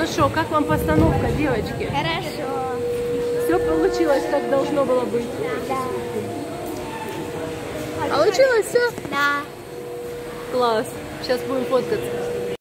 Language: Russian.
хорошо. Как вам постановка, девочки? Хорошо. Все получилось, как должно было быть? Да. Получилось все? Да. Класс. Сейчас будем фоткаться.